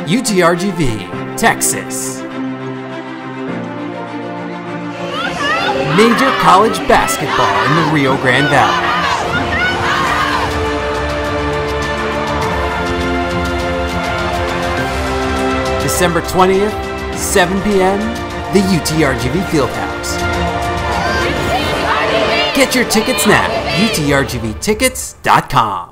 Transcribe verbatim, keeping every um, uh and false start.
U T R G V, Texas. Major college basketball in the Rio Grande Valley. December twentieth, seven p m, the U T R G V Fieldhouse. Get your tickets now, U T R G V tickets dot com.